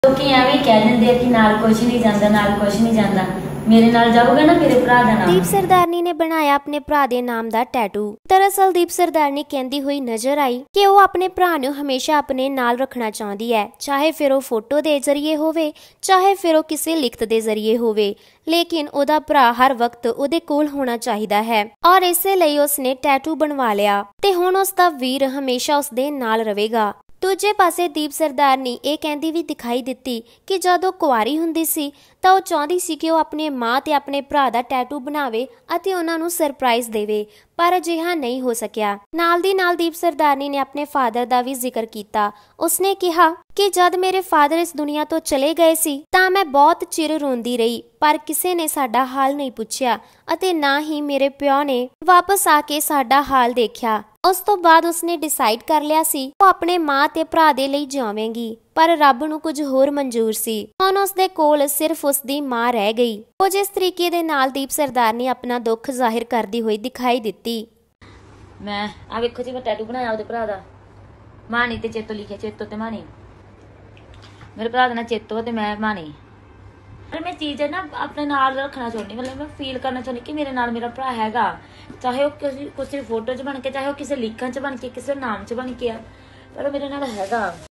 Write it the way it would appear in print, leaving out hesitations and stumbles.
ਲੋਕੀ ਐਵੇਂ ਕਹਿ ਦਿੰਦੇ ਆ ਕਿ ਨਾਲ ਕੁਛ ਨਹੀਂ ਜਾਂਦਾ, ਨਾਲ ਕੁਛ ਨਹੀਂ ਜਾਂਦਾ। ਮੇਰੇ ਨਾਲ ਜਾਊਗਾ ਨਾ ਮੇਰੇ ਭਰਾ ਦਾ ਨਾਮ। ਦੀਪ ਸਰਦਾਰਨੀ ਨੇ ਬਣਾਇਆ ਆਪਣੇ ਭਰਾ ਦੇ ਨਾਮ ਦਾ ਟੈਟੂ। ਦਰਅਸਲ ਦੀਪ ਸਰਦਾਰਨੀ ਕਹਿੰਦੀ ਹੋਈ ਨਜ਼ਰ ਆਈ ਕਿ ਉਹ ਆਪਣੇ ਭਰਾ ਨੂੰ ਹਮੇਸ਼ਾ ਆਪਣੇ ਨਾਲ ਰੱਖਣਾ ਚਾਹੁੰਦੀ ਹੈ, ਚਾਹੇ ਫਿਰ ਉਹ ਫੋਟੋ ਦੇ ਜ਼ਰੀਏ ਹੋਵੇ, ਚਾਹੇ ਫਿਰ ਉਹ ਕਿਸੇ ਲਿਖਤ ਦੇ ਜ਼ਰੀਏ ਹੋਵੇ, ਲੇਕਿਨ ਉਹਦਾ ਭਰਾ ਹਰ ਵਕਤ ਉਹਦੇ ਕੋਲ ਹੋਣਾ ਚਾਹੀਦਾ ਹੈ। ਔਰ ਇਸੇ ਲਈ ਉਸਨੇ ਟੈਟੂ ਬਣਵਾ ਲਿਆ ਤੇ ਹੁਣ ਉਸਦਾ ਵੀਰ ਹਮੇਸ਼ਾ ਉਸਦੇ ਨਾਲ ਰਹੇਗਾ। ਦੂਜੇ ਪਾਸੇ ਦੀਪ ਸਰਦਾਰਨੀ ਇਹ ਕਹਿੰਦੀ ਵੀ ਦਿਖਾਈ ਦਿੱਤੀ ਕਿ ਜਦੋਂ ਕੁਆਰੀ ਹੁੰਦੀ ਸੀ ਤਾਂ ਉਹ ਚਾਹੁੰਦੀ ਸੀ ਕਿ ਉਹ ਆਪਣੀ ਮਾਂ ਤੇ ਆਪਣੇ ਭਰਾ ਦਾ ਟੈਟੂ ਬਣਾਵੇ ਅਤੇ ਉਹਨਾਂ ਨੂੰ ਸਰਪ੍ਰਾਈਜ਼ ਦੇਵੇ, ਪਰ ਅਜਿਹਾ ਨਹੀਂ ਹੋ ਸਕਿਆ। ਨਾਲ ਦੀ ਨਾਲ ਦੀਪ ਸਰਦਾਰਨੀ ਨੇ ਆਪਣੇ ਫਾਦਰ ਦਾ ਵੀ ਜ਼ਿਕਰ ਕੀਤਾ। ਉਸਨੇ ਕਿਹਾ ਕਿ ਜਦ ਮੇਰੇ ਫਾਦਰ ਇਸ ਦੁਨੀਆ ਤੋਂ ਚਲੇ ਗਏ ਸੀ ਤਾਂ ਮੈਂ ਬਹੁਤ ਚਿਰ ਰੋਂਦੀ ਰਹੀ, ਪਰ ਕਿਸੇ ਨੇ ਸਾਡਾ ਹਾਲ ਨਹੀਂ ਪੁੱਛਿਆ ਅਤੇ ਨਾ ਹੀ ਮੇਰੇ ਪਿਓ ਨੇ ਵਾਪਸ ਆ ਕੇ ਸਾਡਾ ਹਾਲ ਦੇਖਿਆ। ਉਸ ਤੋਂ ਬਾਅਦ ਉਸਨੇ ਡਿਸਾਈਡ ਕਰ ਲਿਆ ਸੀ ਉਹ ਆਪਣੇ ਮਾਂ ਤੇ ਭਰਾ ਦੇ ਲਈ ਜਾਵੇਗੀ, ਪਰ ਰੱਬ ਨੂੰ ਕੁਝ ਹੋਰ ਮਨਜ਼ੂਰ ਸੀ। ਹੁਣ ਉਸਦੇ ਕੋਲ ਸਿਰਫ ਉਸਦੀ ਮਾਂ ਰਹਿ ਗਈ। ਕੁਝ ਇਸ ਤਰੀਕੇ ਦੇ ਨਾਲ ਦੀਪ ਸਰਦਾਰਨੀ ਆਪਣਾ ਦੁੱਖ ਜ਼ਾਹਿਰ ਕਰਦੀ ਹੋਈ ਦਿਖਾਈ ਦਿੱਤੀ। ਮੈਂ ਆ ਵੇਖੋ ਜੀ, ਮੈਂ ਟੈਟੂ ਬਣਾਇਆ ਉਹਦੇ ਭਰਾ ਦਾ, ਮਾਣੀ ਤੇ ਚੇਤੋ ਲਿਖਿਆ, ਚੇਤੋ ਤੇ ਮਾਣੀ। ਮੇਰੇ ਭਰਾ ਦਾ ਨਾਂ ਚੇਤੋ ਤੇ ਮੈਂ ਮਾਣੀ। ਪਰ ਮੈਂ ਚੀਜ਼ ਨਾ ਆਪਣੇ ਨਾਲ ਰੱਖਣਾ ਚਾਹੁੰਦੀ, ਮਤਲਬ ਮੈਂ ਫੀਲ ਕਰਨਾ ਚਾਹੁੰਦੀ ਕਿ ਮੇਰੇ ਨਾਲ ਮੇਰਾ ਭਰਾ ਹੈਗਾ, ਚਾਹੇ ਉਹ ਕਿਸੇ ਫੋਟੋ 'ਚ ਬਣ ਕੇ, ਚਾਹੇ ਉਹ ਕਿਸੇ ਲਿਖਣ 'ਚ ਬਣ ਕੇ, ਕਿਸੇ ਨਾਮ 'ਚ ਬਣ ਕੇ ਆ, ਪਰ ਉਹ ਮੇਰੇ ਨਾਲ ਹੈਗਾ।